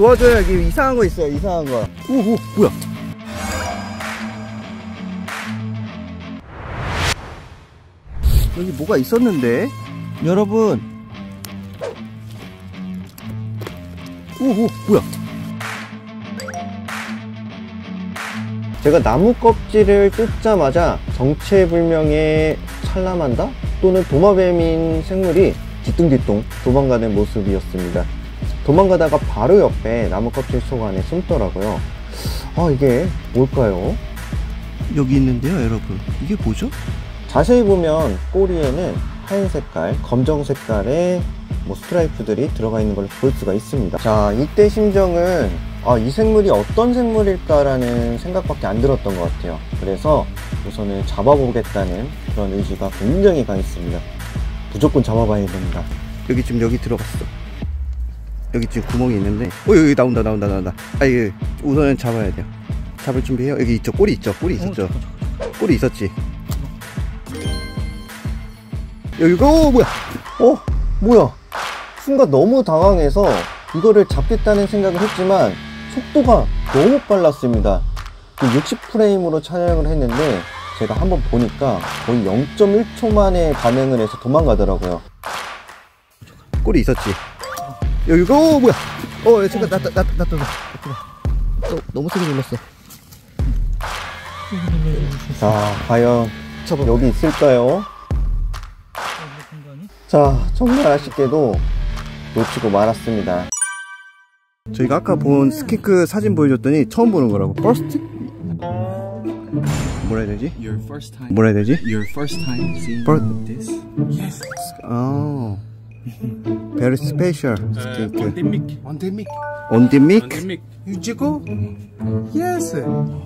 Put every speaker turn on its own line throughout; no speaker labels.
도와줘요. 여기 이상한 거 있어요. 이상한 거. 오 뭐야? 여기 뭐가 있었는데? 여러분. 오 뭐야? 제가 나무 껍질을 뜯자마자 정체불명의 살라만다 또는 도마뱀인 생물이 뒤뚱뒤뚱 도망가는 모습이었습니다. 도망가다가 바로 옆에 나무 껍질 속 안에 숨더라고요. 이게 뭘까요? 여기 있는데요, 여러분. 이게 뭐죠? 자세히 보면 꼬리에는 하얀 색깔, 검정 색깔의 스트라이프들이 들어가 있는 걸 볼 수가 있습니다. 자, 이때 심정은 이 생물이 어떤 생물일까라는 생각밖에 안 들었던 것 같아요. 그래서 우선은 잡아보겠다는 그런 의지가 굉장히 강했습니다. 무조건 잡아봐야 됩니다. 여기 지금 여기 들어갔어. 여기 지금 구멍이 있는데 여기 나온다. 예. 우선은 잡아야 돼요. 잡을 준비해요. 여기 있죠. 꼬리 있죠. 꼬리 있었죠. 꼬리 있었지. 여기가 뭐야. 순간 너무 당황해서 이거를 잡겠다는 생각을 했지만 속도가 너무 빨랐습니다. 60프레임으로 촬영을 했는데 제가 한번 보니까 거의 0.1초 만에 반응을 해서 도망가더라고요. 꼬리 있었지. 여기가 뭐야. 잠깐 나 너무 세게 눌렀어. 자, 과연 여기 있을까요? 자, 정말 아쉽게도 놓치고 말았습니다. 저희가 아까 본 스킨크 사진 보여줬더니 처음 보는 거라고. First? 뭐라 해야 되지?
Your first time.
뭐라 해야 되지?
Your first time seeing this? Yes.
Very special 스킨크.
Endemic.
Endemic?
유지고? Yes.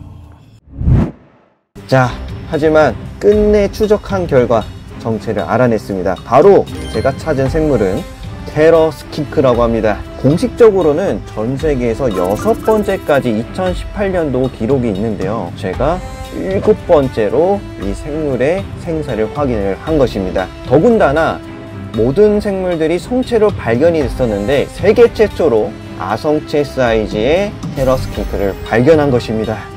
자, 하지만 끝내 추적한 결과 정체를 알아냈습니다. 바로 제가 찾은 생물은 테러 스킨크라고 합니다. 공식적으로는 전 세계에서 6번째까지 2018년도 기록이 있는데요. 제가 7번째로 이 생물의 생사를 확인을 한 것입니다. 더군다나 모든 생물들이 성체로 발견이 됐었는데 세계 최초로 아성체 사이즈의 테러 스킨크를 발견한 것입니다.